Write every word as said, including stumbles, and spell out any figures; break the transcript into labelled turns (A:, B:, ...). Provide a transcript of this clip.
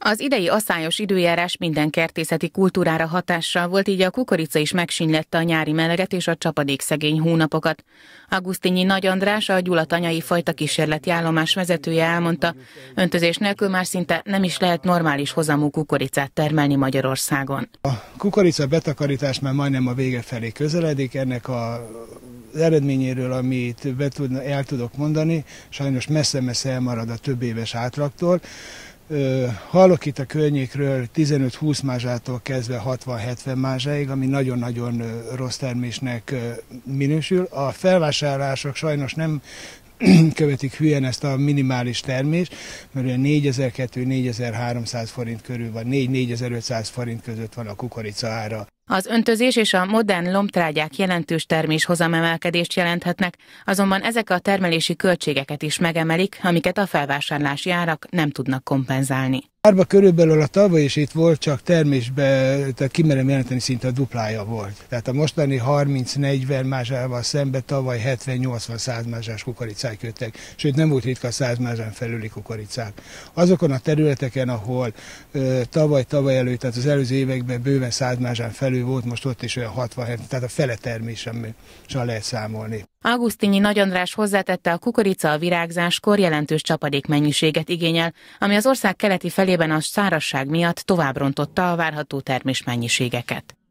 A: Az idei aszályos időjárás minden kertészeti kultúrára hatással volt, így a kukorica is megsínylette a nyári meleget és a csapadékszegény hónapokat. Augustinyi Nagy András, a gyulatanyai fajta kísérleti állomás vezetője elmondta, öntözés nélkül már szinte nem is lehet normális hozamú kukoricát termelni Magyarországon.
B: A kukorica betakarítás már majdnem a vége felé közeledik, ennek a az eredményéről, amit be tud, el tudok mondani, sajnos messze-messze elmarad a több éves átlagtól. Hallok itt a környékről tizenöt-húsz mázsától kezdve hatvan-hetven mázsáig, ami nagyon-nagyon rossz termésnek minősül. A felvásárlások sajnos nem követik hülyen ezt a minimális termést, mert olyan négyezer-kétszáz-négyezer-háromszáz forint körül van, négy-négyezer-ötszáz forint között van a kukorica ára.
A: Az öntözés és a modern lombtrágyák jelentős terméshozamemelkedést jelenthetnek, azonban ezek a termelési költségeket is megemelik, amiket a felvásárlási árak nem tudnak kompenzálni.
B: Árba körülbelül a tavaly is itt volt, csak termésbe, tehát kimerem jelenteni, szinte a duplája volt. Tehát a mostani harminc-negyven mázsával szemben tavaly hetven-nyolcvan-száz mázsás kukoricák jöttek, sőt nem volt ritka száz mázsán felüli kukoricák. Azokon a területeken, ahol tavaly-tavaly előtt, tehát az előző években bőven száz mázsán felül volt, most ott is olyan hatvan-hetven, tehát a fele termésen lehet számolni.
A: Augustinyi Nagy András hozzátette, a kukorica a virágzáskor jelentős csapadékmennyiséget igényel, ami az ország keleti felében a szárazság miatt tovább rontotta a várható termésmennyiségeket.